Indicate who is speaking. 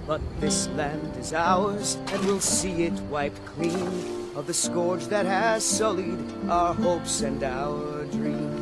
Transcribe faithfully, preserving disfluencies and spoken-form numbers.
Speaker 1: But this land is ours, and we'll see it wiped clean of the scourge that has sullied our hopes and our dreams.